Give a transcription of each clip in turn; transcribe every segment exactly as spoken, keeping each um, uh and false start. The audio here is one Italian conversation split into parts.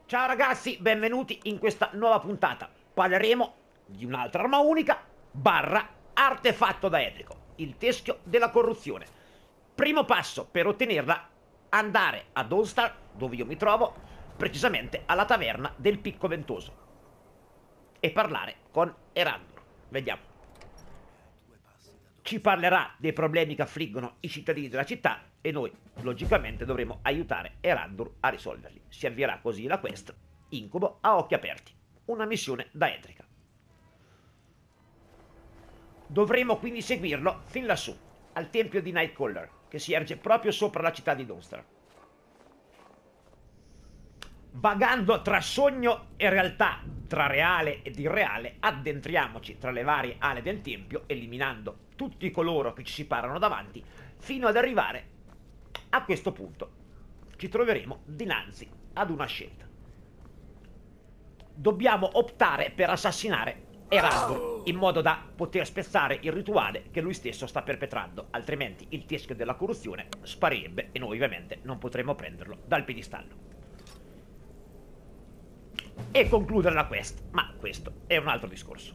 Ciao ragazzi, benvenuti in questa nuova puntata. Parleremo di un'altra arma unica, barra artefatto da Edrico, il teschio della corruzione. Primo passo per ottenerla, andare a Dawnstar, dove io mi trovo, precisamente alla taverna del Picco Ventoso, e parlare con Erandur. Vediamo. Ci parlerà dei problemi che affliggono i cittadini della città e noi, logicamente, dovremo aiutare Erandur a risolverli. Si avvierà così la quest Incubo a occhi aperti, una missione da Edrica. Dovremo quindi seguirlo fin lassù, al tempio di Nightcaller, che si erge proprio sopra la città di Dawnstar. Vagando tra sogno e realtà, tra reale ed irreale, addentriamoci tra le varie ale del tempio, eliminando tutti coloro che ci si parano davanti, fino ad arrivare a questo punto. Ci troveremo dinanzi ad una scelta. Dobbiamo optare per assassinare Erandur, in modo da poter spezzare il rituale che lui stesso sta perpetrando, altrimenti il teschio della corruzione sparirebbe e noi ovviamente non potremo prenderlo dal piedistallo e concludere la quest, ma questo è un altro discorso.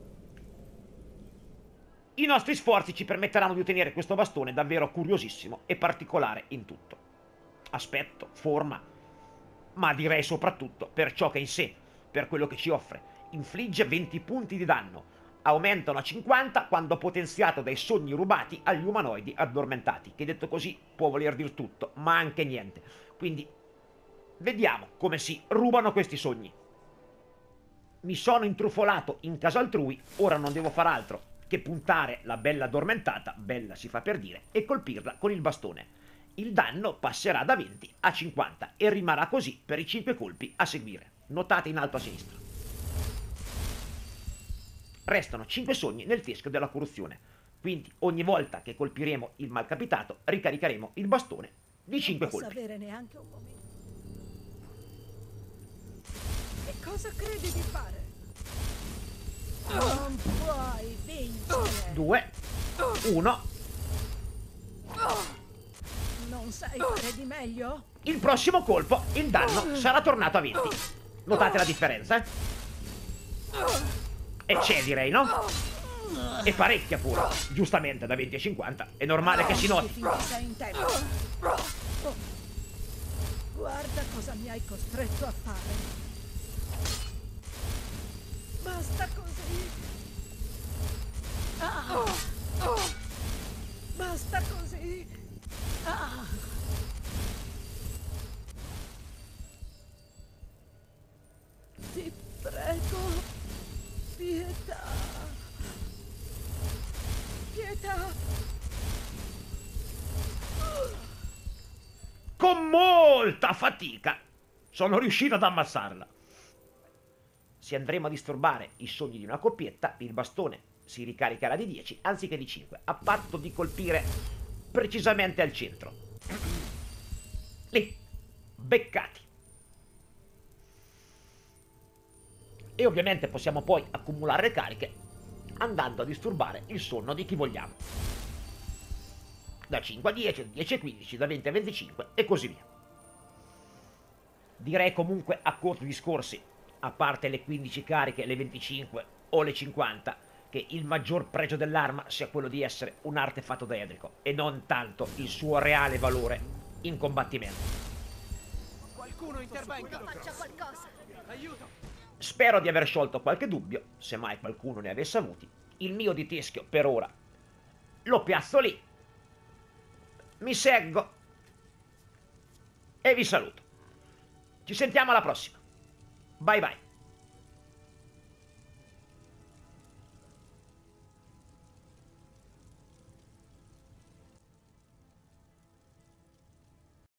I nostri sforzi ci permetteranno di ottenere questo bastone davvero curiosissimo e particolare in tutto. Aspetto, forma, ma direi soprattutto per ciò che è in sé, per quello che ci offre. Infligge venti punti di danno, aumentano a cinquanta quando potenziato dai sogni rubati agli umanoidi addormentati, che detto così può voler dire tutto, ma anche niente. Quindi vediamo come si rubano questi sogni. Mi sono intrufolato in casa altrui, ora non devo far altro che puntare la bella addormentata, bella si fa per dire, e colpirla con il bastone. Il danno passerà da venti a cinquanta e rimarrà così per i cinque colpi a seguire. Notate in alto a sinistra. Restano cinque sogni nel teschio della corruzione, quindi ogni volta che colpiremo il malcapitato ricaricheremo il bastone di cinque colpi. Non posso avere neanche un momento. Che cosa credi di fare? Non puoi vincere. due, uno. Non sai fare di meglio? Il prossimo colpo, il danno sarà tornato a venti. Notate la differenza? E c'è, direi, no? E parecchia pure. Giustamente, da venti a cinquanta. È normale che si noti. Finché sei in tempo. Guarda cosa mi hai costretto a fare. Basta così. Ah. Basta così. Ah. Ti prego, pietà. Pietà. Con molta fatica sono riuscito ad ammazzarla. Se andremo a disturbare i sogni di una coppietta, il bastone si ricaricherà di dieci anziché di cinque, a patto di colpire precisamente al centro. Lì, beccati. E ovviamente possiamo poi accumulare le cariche andando a disturbare il sonno di chi vogliamo. Da cinque a dieci, da dieci a quindici, da venti a venticinque e così via. Direi comunque a corti discorsi, a parte le quindici cariche, le venticinque o le cinquanta, che il maggior pregio dell'arma sia quello di essere un artefatto da Edrico e non tanto il suo reale valore in combattimento. Qualcuno intervenga! Faccia qualcosa! Aiuto! Spero di aver sciolto qualche dubbio, se mai qualcuno ne avesse avuti. Il mio di teschio per ora lo piazzo lì, mi seggo e vi saluto. Ci sentiamo alla prossima. Bye bye.